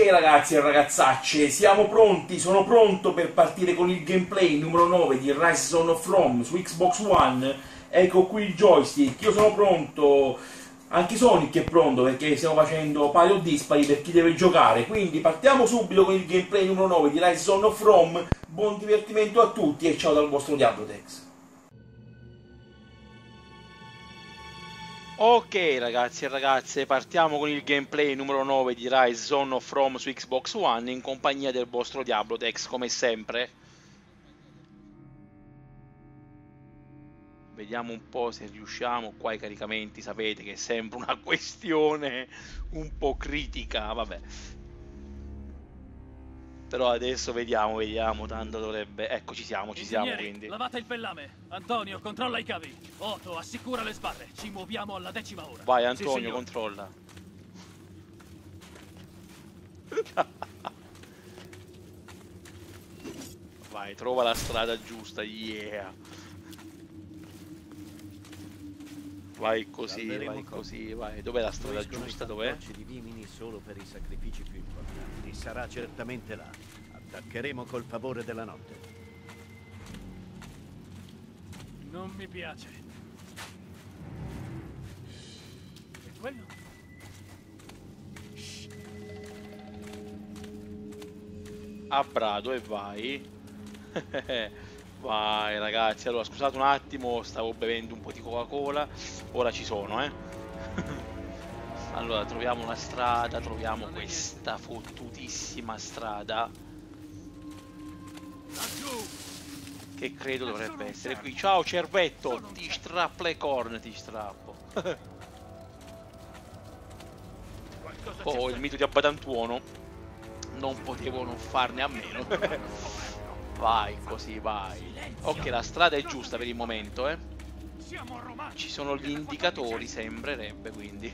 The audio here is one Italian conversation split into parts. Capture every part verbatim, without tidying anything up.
ragazzi e ragazzacce, siamo pronti, sono pronto per partire con il gameplay numero nove di Rise Son of Rome su Xbox One. Ecco qui il joystick, io sono pronto, anche Sonic è pronto perché stiamo facendo pari o dispari per chi deve giocare. Quindi partiamo subito con il gameplay numero nove di Rise Son of Rome. Buon divertimento a tutti e ciao dal vostro Diablotex. Ok ragazzi e ragazze, partiamo con il gameplay numero nove di Rise Son of Rome su Xbox One in compagnia del vostro Diablotex, come sempre. Vediamo un po' se riusciamo. Qua i caricamenti sapete che è sempre una questione un po' critica, vabbè. Però adesso vediamo, vediamo, tanto dovrebbe... Ecco, ci siamo, ci siamo quindi. Lavate il pellame. Antonio, controlla i cavi. Otto, assicura le sbarre. Ci muoviamo alla decima ora. Vai Antonio, sì, controlla. Vai, trova la strada giusta, yeah. Vai così, vai così, vai. Dov'è la strada giusta? Dov'è? Di Vimini solo per i sacrifici più importanti. Sarà certamente là. Attaccheremo col favore della notte. Non mi piace. E quello? A brado e vai. Vai ragazzi, allora scusate un attimo, stavo bevendo un po' di Coca-Cola, ora ci sono, eh. Allora troviamo una strada, troviamo questa fottutissima strada, che credo dovrebbe essere qui. Ciao cervetto, ti strappo le corna, ti strappo. Oh, il mito di Abbatantuono, non potevo non farne a meno. Vai, così, vai. Ok, la strada è giusta per il momento, eh. Ci sono gli indicatori, sembrerebbe, quindi.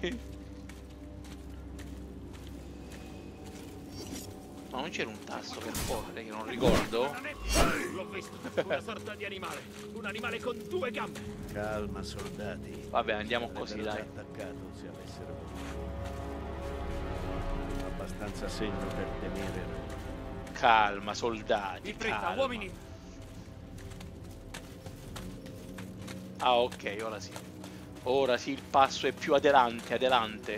Ma non c'era un tasto per correre, che non ricordo. L'ho visto, una sorta di animale. Un animale con due gambe. Calma, soldati. Vabbè, andiamo così, dai. Attaccato se avessero voluto. Abbastanza segno per temere. Calma, soldati, In fretta, calma. uomini. Ah, ok, ora sì. Ora sì, il passo è più adelante, adelante.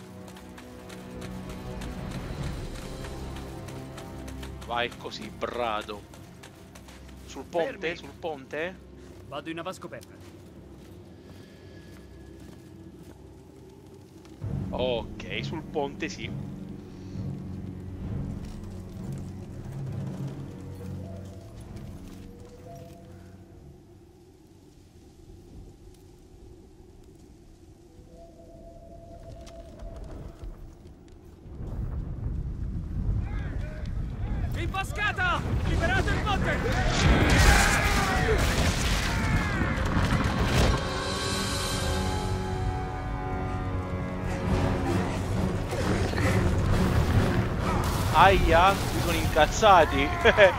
Vai così, brado. Sul ponte, Fermi. sul ponte? Vado in avascoperta. Ok, sul ponte sì. Imboscata! Liberate il ponte! Aia, qui sono incazzati.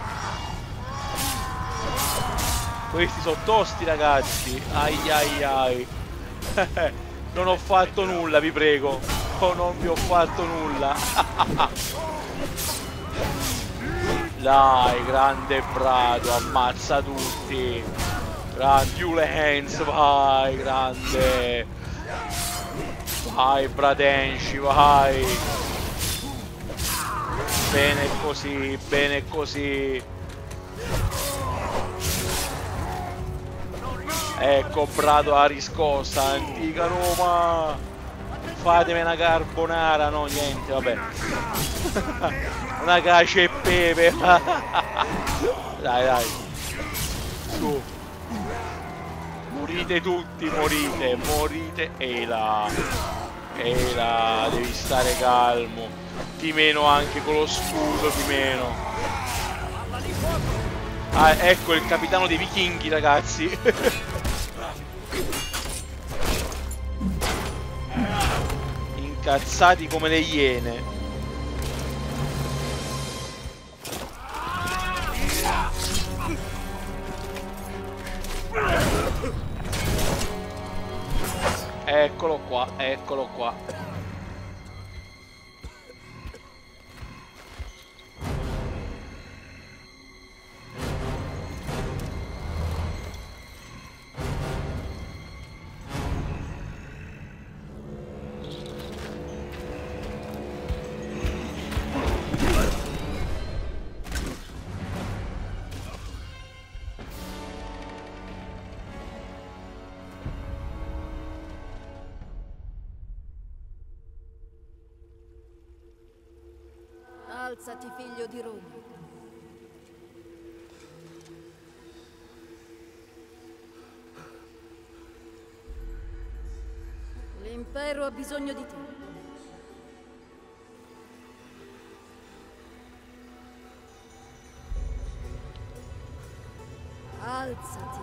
Questi sono tosti ragazzi. Ai ai ai. Non ho fatto nulla, vi prego. Oh, non vi ho fatto nulla. Dai, grande Brado, ammazza tutti. Grandi Ulens, vai, grande. Vai, Bradenci, vai. Bene così, bene così. Ecco Brado la riscossa, antica Roma. Fatemi una carbonara, no niente, vabbè. Una cacio e pepe. Dai, dai. Su. Morite tutti, morite, morite. E là. E là, devi stare calmo. Ti meno anche con lo scudo, ti meno. Ah, ecco il capitano dei vichinghi, ragazzi. Incazzati come le iene. Eccolo qua, eccolo qua. Alzati, figlio di Roma. L'impero ha bisogno di te. Alzati.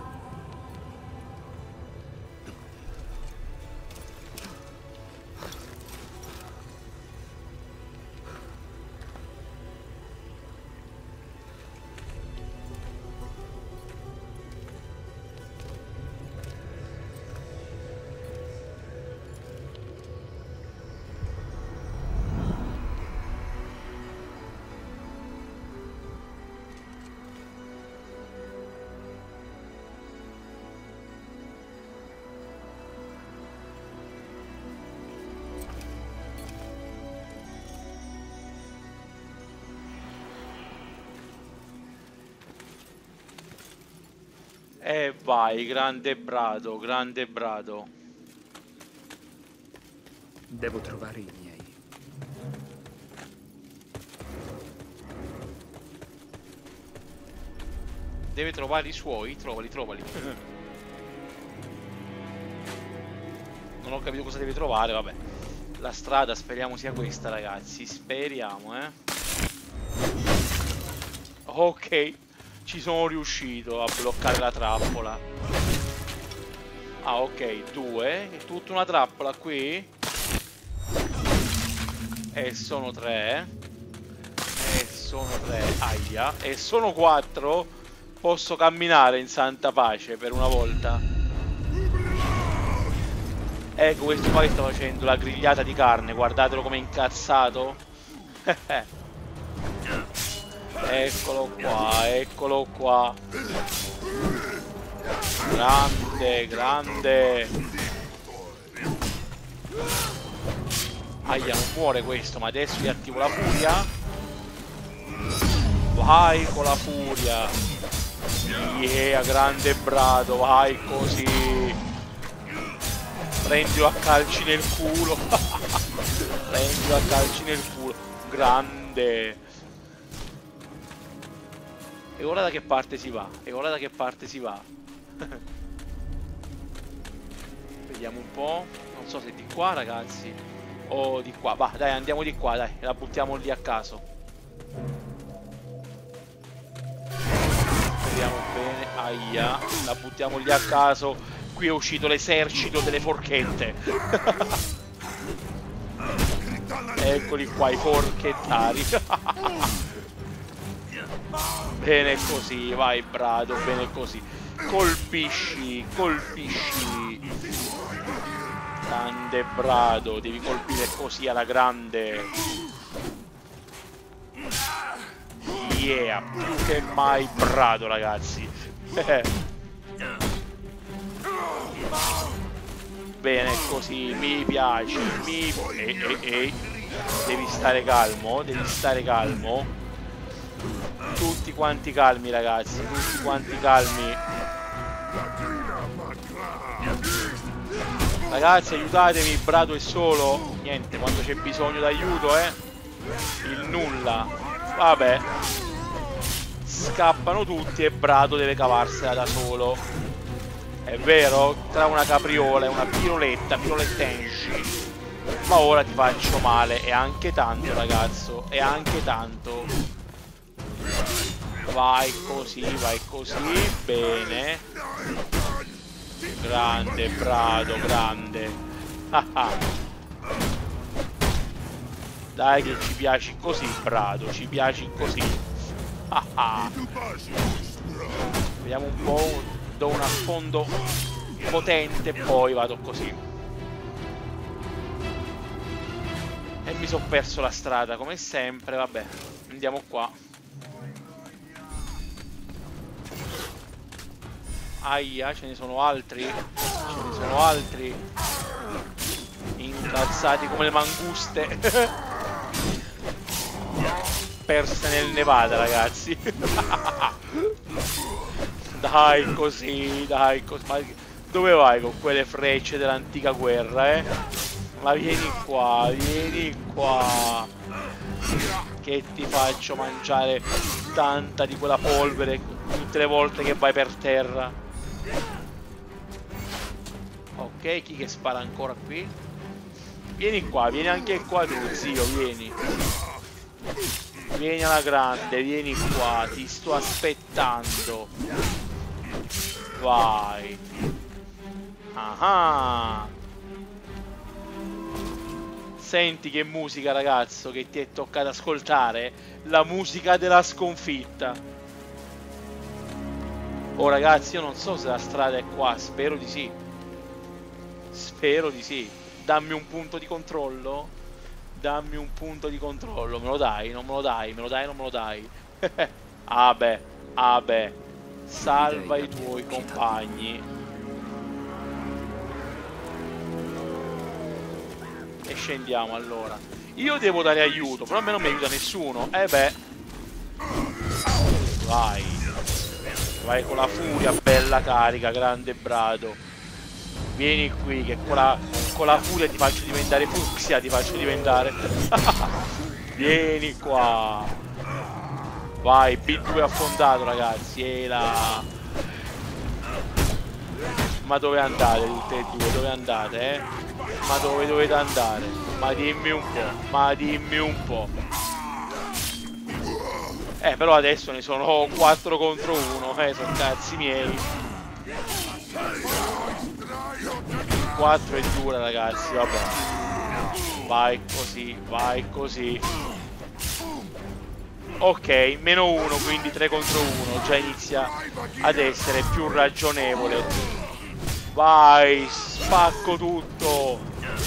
E vai, grande Brado, grande Brado. Devo trovare i miei. Deve trovare i suoi, trovali, trovali. Non ho capito cosa deve trovare, vabbè. La strada speriamo sia questa, ragazzi. Speriamo, eh. Ok. Ci sono riuscito a bloccare la trappola. Ah, ok, due. È tutta una trappola qui. E sono tre. E sono tre. Aia. E sono quattro. Posso camminare in santa pace per una volta. Ecco questo qua che sta facendo la grigliata di carne. Guardatelo come è incazzato. Eccolo qua, eccolo qua. Grande, grande. Aia, non muore questo, ma adesso gli attivo la furia. Vai con la furia. Yeah, grande Brado, vai così. Prendilo a calci nel culo. Prendilo a calci nel culo. Grande. E ora da che parte si va? E ora da che parte si va? Vediamo un po'. Non so se di qua, ragazzi, o di qua. Va, dai, andiamo di qua, dai. La buttiamo lì a caso. Vediamo bene. Aia. La buttiamo lì a caso. Qui è uscito l'esercito delle forchette. Eccoli qua i forchettari. Bene così, vai Brado, bene così. Colpisci, colpisci. Grande Brado, devi colpire così alla grande. Yeah, più che mai Brado, ragazzi. Bene così, mi piace, mi... Ehi, ehi, ehi. Devi stare calmo, devi stare calmo. Tutti quanti calmi, ragazzi, tutti quanti calmi. Ragazzi, aiutatemi, Brado è solo. Niente, quando c'è bisogno d'aiuto, eh. Il nulla. Vabbè. Scappano tutti e Brado deve cavarsela da solo. È vero? Tra una capriola e una piroletta, pirolettenci. Ma ora ti faccio male, e anche tanto, ragazzo, e anche tanto. Vai così, vai così, bene. Grande Brado, grande. Dai che ci piaci così, Brado, ci piaci così. Vediamo un po', do un affondo potente e poi vado così. E mi sono perso la strada come sempre, vabbè. Andiamo qua. Aia, ce ne sono altri. Ce ne sono altri. Incazzati come le manguste. Perse nel Nevada, ragazzi. Dai così, dai così. Ma dove vai con quelle frecce dell'antica guerra, eh? Ma vieni qua, vieni qua. che ti faccio mangiare tanta di quella polvere tutte le volte che vai per terra. Ok, chi che spara ancora qui? Vieni qua, vieni anche qua tu, zio, vieni. Vieni alla grande, vieni qua, ti sto aspettando. Vai. Ah. Senti che musica, ragazzo, che ti è toccato ascoltare. La musica della sconfitta. Oh ragazzi, io non so se la strada è qua, spero di sì. Spero di sì. Dammi un punto di controllo. Dammi un punto di controllo. Me lo dai? Non me lo dai? Me lo dai? Non me lo dai? Ah beh, ah beh. Salva i tuoi compagni. E scendiamo allora. Io devo dare aiuto, però a me non mi aiuta nessuno. Eh beh. Vai. Vai con la furia, bella carica, grande brado. Vieni qui che con la, con la furia ti faccio diventare fucsia, ti faccio diventare. Vieni qua. Vai, B due affondato ragazzi. E la... Ma dove andate tutte e due? Dove andate, eh? Ma dove dovete andare? Ma dimmi un po', ma dimmi un po'. Eh, però adesso ne sono quattro contro uno, eh, sono cazzi miei. quattro è dura ragazzi, vabbè. Vai così, vai così. Ok, meno uno, quindi tre contro uno. Già inizia ad essere più ragionevole. Vai, spacco tutto.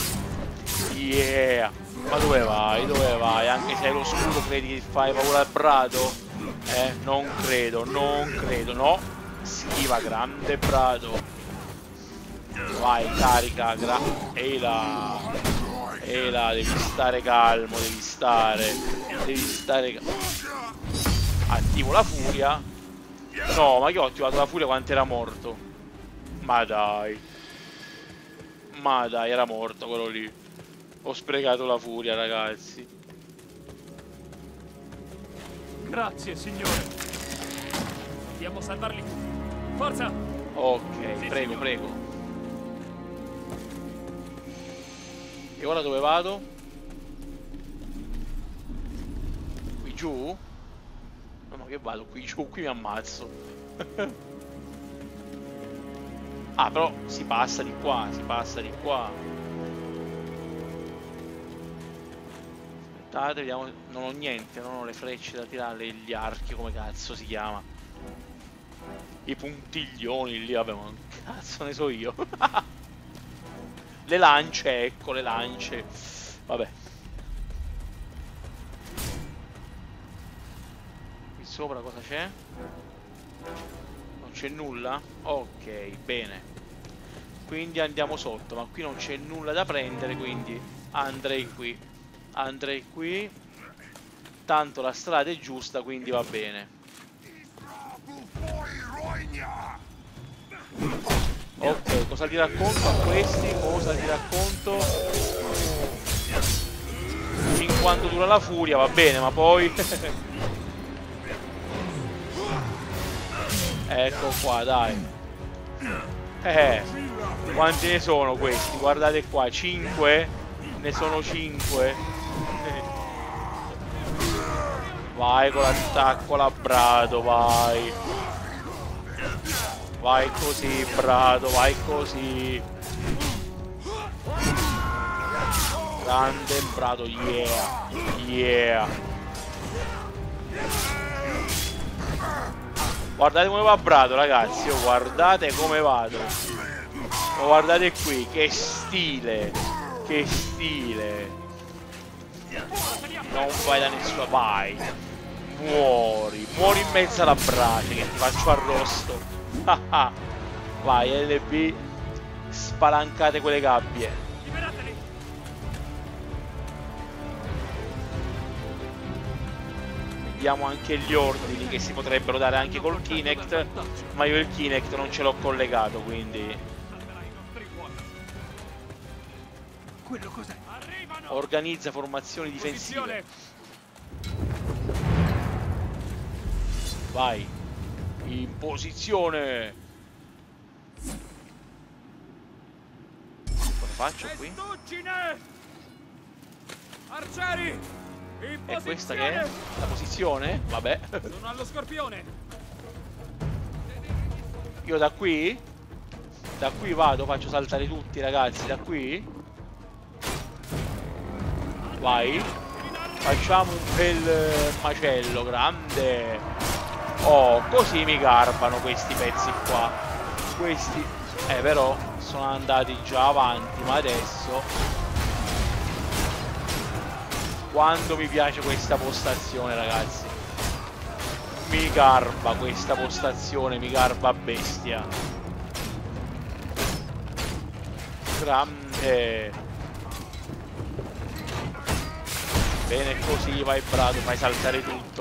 Yeah. Ma dove vai? Dove vai? Anche se hai lo scudo credi che fai paura al brado? Eh, non credo, non credo, no. Schiva, grande brado. Vai, carica, gra... Ehi là. Ehi là, devi stare calmo, devi stare. Devi stare... Attivo la furia. No, ma che ho attivato la furia quando era morto? Ma dai. Ma dai, era morto quello lì. Ho sprecato la furia, ragazzi. Grazie, signore. Dobbiamo salvarli tutti. Forza! Ok, Sì, prego, signore. prego. E ora dove vado? Qui giù? No, ma che vado qui giù? Qui mi ammazzo. Ah, però si passa di qua, si passa di qua. Aspettate, vediamo. Non ho niente, non ho le frecce da tirare, gli archi, come cazzo si chiama? I puntiglioni lì, vabbè, ma che cazzo ne so io. Le lance, ecco, le lance. Vabbè. Qui sopra cosa c'è? Non c'è nulla? Ok, bene. Quindi andiamo sotto, ma qui non c'è nulla da prendere, quindi andrei qui. Andrei qui. Tanto la strada è giusta, quindi va bene. Ok, cosa ti racconto a questi? Cosa ti racconto? Fin quando dura la furia, va bene, ma poi... Ecco qua, dai. Eh, quanti ne sono questi? Guardate qua, cinque? Ne sono cinque. Vai con l'attacco labbrado, vai. Vai così, brado, vai così. Grande brado, yeah. Yeah. Guardate come va brado, ragazzi. Oh, guardate come vado. Oh, guardate qui, che stile. Che stile. Non vai da nessuna. Vai. Muori. Muori in mezzo alla brace che ti faccio arrosto. Vai, L B. Spalancate quelle gabbie. Liberateli! Vediamo anche gli ordini che si potrebbero dare anche col Kinect. Ma io il Kinect non ce l'ho collegato, quindi... Salverai i nostri uomini. Quello cos'è? Arrivano! Organizza formazioni difensive. Posizione! vai. In posizione. Cosa faccio qui? Arcieri! In E questa che è? La posizione? Vabbè. Sono allo scorpione! Io da qui? Da qui vado, faccio saltare tutti ragazzi, da qui. Vai. Facciamo un bel macello, grande. Oh, così mi garbano questi pezzi qua. Questi, eh però, sono andati già avanti, ma adesso... Quando mi piace questa postazione, ragazzi. Mi garba questa postazione, mi garba bestia. Grande. Bene così, vai Brado, fai saltare tutto.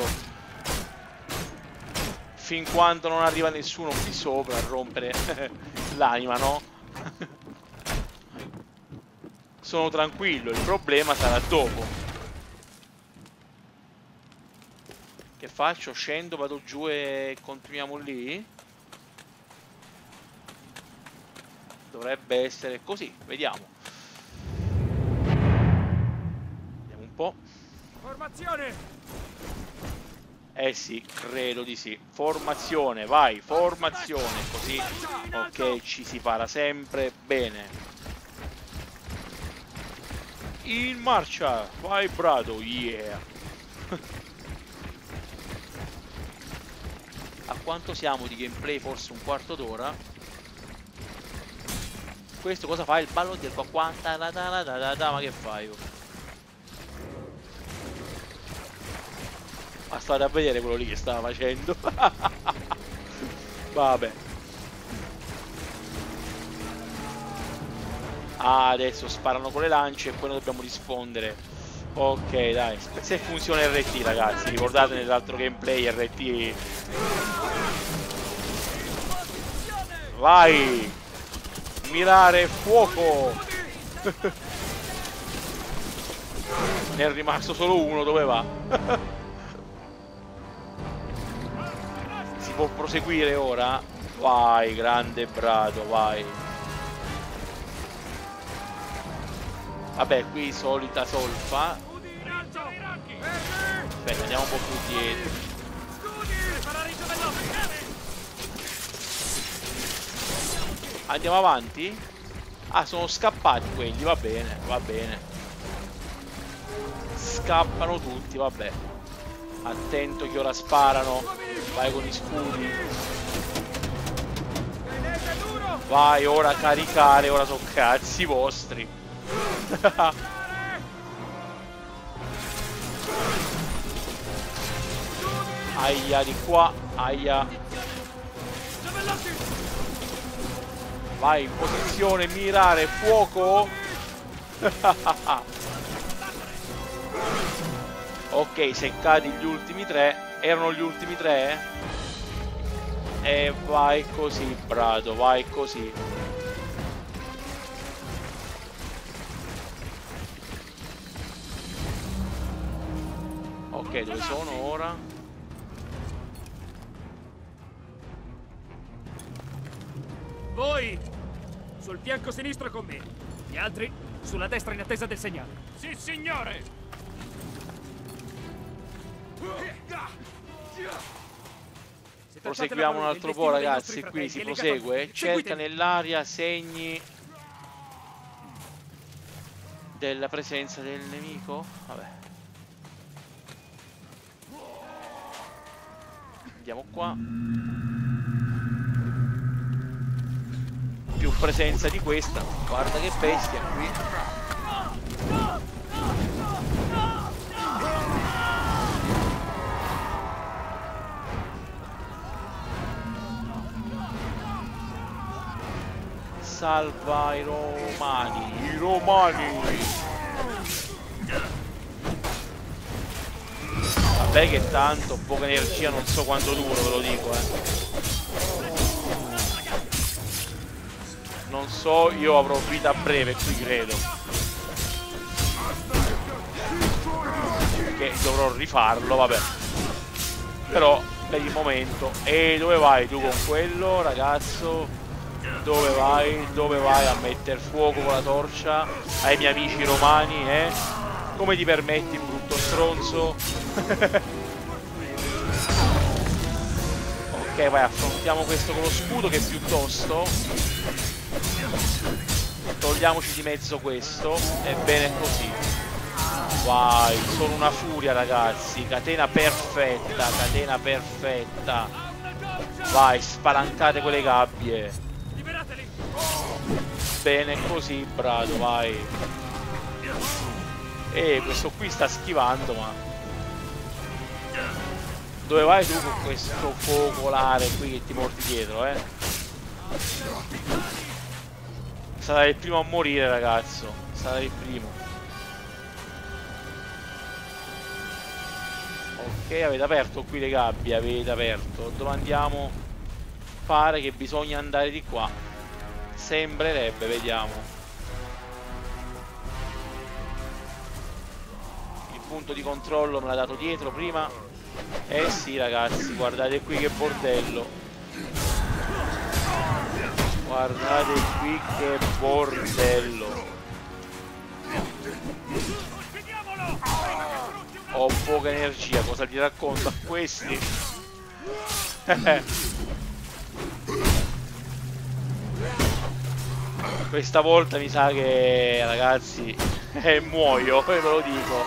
Fin quando non arriva nessuno qui sopra a rompere l'anima, no? Sono tranquillo, il problema sarà dopo. Che faccio? Scendo, vado giù e continuiamo lì? Dovrebbe essere così, vediamo. Vediamo un po'. Formazione! Eh sì, credo di sì. Formazione, vai, formazione, così. Ok, ci si para sempre bene. In marcia, vai Brado, yeah. A quanto siamo di gameplay? Forse un quarto d'ora. Questo cosa fa? Il ballo del qua qua. Ma che fai? Ma state a vedere quello lì che stava facendo. Vabbè. Ah, adesso sparano con le lance e poi noi dobbiamo rispondere. Ok, dai. Se funziona R T, ragazzi. Ricordate nell'altro gameplay R T. Vai. Mirare fuoco. Ne è rimasto solo uno, dove va? Si può proseguire ora? Vai, grande Brado, vai. Vabbè, qui solita solfa. Aspetta, andiamo un po' più dietro. Andiamo avanti? Ah, sono scappati quelli, va bene, va bene. Scappano tutti, vabbè. Attento che ora sparano. Vai con gli scudi. Vai, ora caricare, ora sono cazzi vostri. Aia, di qua, aia. Vai in posizione, mirare, fuoco. Ok, seccati gli ultimi tre. Erano gli ultimi tre? E vai così, Brado, vai così. Ok, dove sono ora? Voi sul fianco sinistro con me. Gli altri sulla destra in attesa del segnale. Sì, signore! Proseguiamo un altro po', ragazzi. Qui si prosegue. Cerca nell'aria segni della presenza del nemico. Vabbè. Andiamo qua. Più presenza di questa. Guarda che bestia qui. Salva i romani. I romani. Vabbè che tanto poca energia, non so quanto duro, ve lo dico, eh. Non so, io avrò vita breve qui, credo. Che dovrò rifarlo, vabbè. Però per il momento. E dove vai tu con quello, ragazzo? Dove vai? Dove vai a mettere fuoco con la torcia ai miei amici romani, eh? Come ti permetti, brutto stronzo? Ok, vai, affrontiamo questo con lo scudo che è piuttosto. Togliamoci di mezzo questo. E bene così. Vai, sono una furia, ragazzi. Catena perfetta, catena perfetta. Vai, spalancate quelle gabbie. Bene così, brado, vai. E questo qui sta schivando, ma... Dove vai tu con questo focolare qui che ti porti dietro, eh? Sarai il primo a morire, ragazzo. Sarai il primo. Ok, avete aperto qui le gabbie, avete aperto. Dove andiamo? Pare che bisogna andare di qua. Sembrerebbe, vediamo. Il punto di controllo me l'ha dato dietro prima. Eh sì, ragazzi, guardate qui che bordello. Guardate qui che bordello. Ho poca energia, cosa gli racconto a questi? Questa volta mi sa che, ragazzi, eh, muoio, ve lo dico.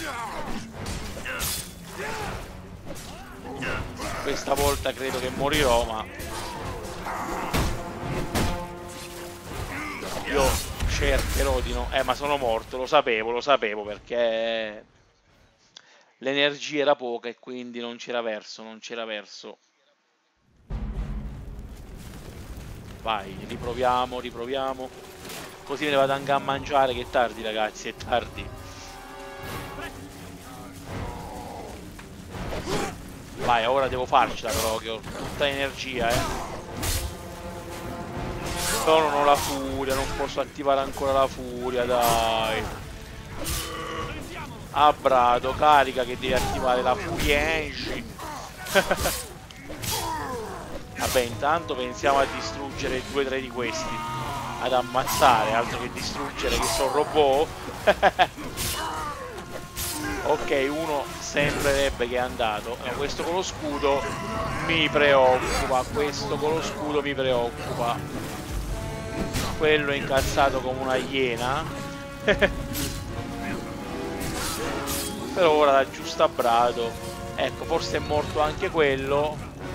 Questa volta credo che morirò, ma io cercherò di no... Eh, ma sono morto, lo sapevo, lo sapevo, perché l'energia era poca e quindi non c'era verso, non c'era verso. Vai, riproviamo, riproviamo. Così me ne vado anche a mangiare, che è tardi, ragazzi, è tardi. Vai, ora devo farcela però, che ho tutta l'energia, eh. Però non ho la furia, non posso attivare ancora la furia, dai. Ah, brado, carica che devi attivare la furienci. Vabbè, intanto pensiamo a distruggere due o tre di questi. Ad ammazzare, altro che distruggere, che sono robot. Ok, uno sembrerebbe che è andato. No, questo con lo scudo mi preoccupa. Questo con lo scudo mi preoccupa. Quello è incazzato come una iena. Però ora da giusto a brado. Ecco, forse è morto anche quello.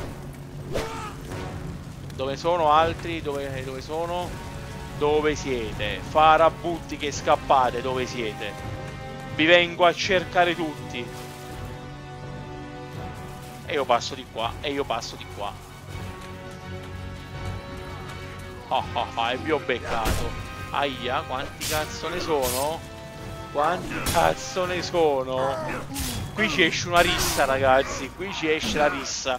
Dove sono altri? Dove, dove sono? Dove siete? Farabutti che scappate, dove siete? Vi vengo a cercare tutti. E io passo di qua. E io passo di qua. Oh oh oh, e vi ho beccato. Aia, quanti cazzo ne sono? Quanti cazzo ne sono? Qui ci esce una rissa, ragazzi. Qui ci esce la rissa.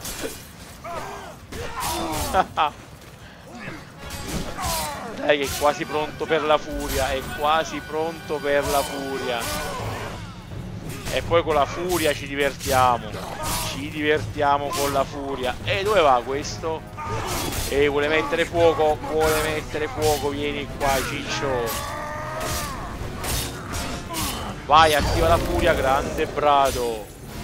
Dai, è quasi pronto per la furia. È quasi pronto per la furia. E poi con la furia ci divertiamo. Ci divertiamo con la furia. E dove va questo? E vuole mettere fuoco. Vuole mettere fuoco. Vieni qua, ciccio. Vai, attiva la furia. Grande brado.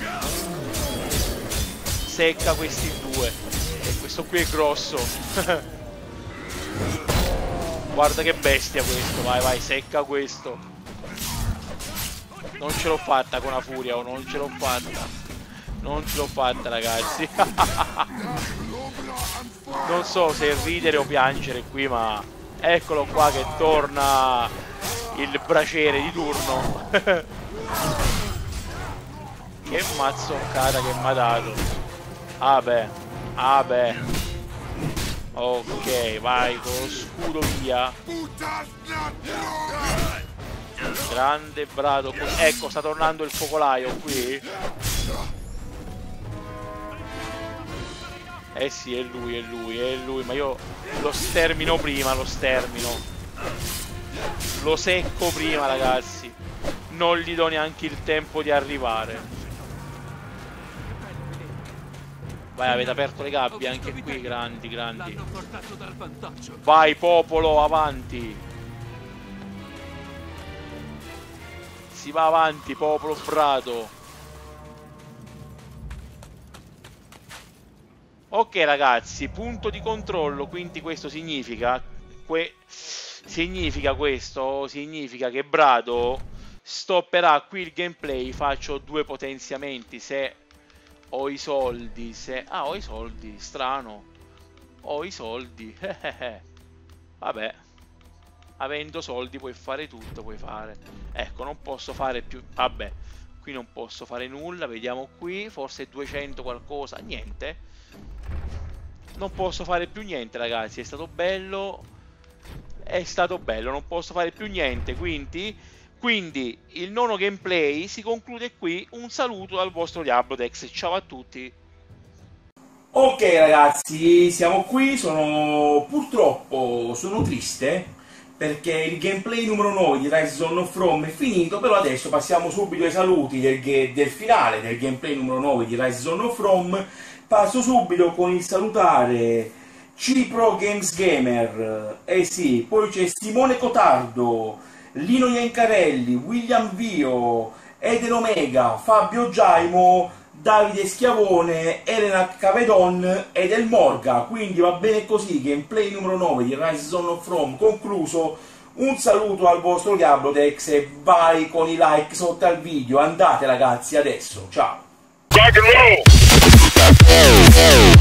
Secca questi due. E questo qui è grosso. Guarda che bestia questo. Vai, vai, secca questo. Non ce l'ho fatta con la furia, oh, non ce l'ho fatta. Non ce l'ho fatta, ragazzi. Non so se ridere o piangere qui, ma eccolo qua che torna il braciere di turno. Che mazzoccata che mi ha dato. Ah beh, ah beh. Ok, vai con lo scudo via. Grande brado. Ecco, sta tornando il focolaio qui. Eh sì, è lui, è lui, è lui. Ma io lo stermino prima, lo stermino. Lo secco prima, ragazzi. Non gli do neanche il tempo di arrivare. Vai, avete aperto le gabbie anche qui, grandi, grandi. L'hanno portato dal vantaggio. Vai popolo, avanti. Si va avanti, popolo brado. Ok ragazzi, punto di controllo, quindi questo significa que significa questo significa che Brado stopperà qui il gameplay. Faccio due potenziamenti se ho i soldi, se ah ho i soldi, strano. Ho i soldi. Vabbè. Avendo soldi puoi fare tutto, puoi fare. Ecco, non posso fare più, vabbè. Qui non posso fare nulla, vediamo qui, forse duecento qualcosa, niente. Non posso fare più niente ragazzi, è stato bello, è stato bello, non posso fare più niente, quindi, quindi il nono gameplay si conclude qui. Un saluto dal vostro Diablotex, ciao a tutti. Ok ragazzi, siamo qui, sono purtroppo sono triste perché il gameplay numero nove di Rise Son of Rome è finito, però adesso passiamo subito ai saluti del, del finale del gameplay numero nove di Rise Son of Rome. Passo subito con il salutare Cipro Games Gamer, eh sì, poi c'è Simone Cotardo, Lino Iancarelli, William Vio, Eden Omega, Fabio Giaimo, Davide Schiavone, Elena Cavedon ed El Morga. Quindi va bene così, gameplay numero nove di Rise Son of Rome concluso. Un saluto al vostro Diablotex e vai con i like sotto al video. Andate ragazzi adesso, ciao. Rock and roll!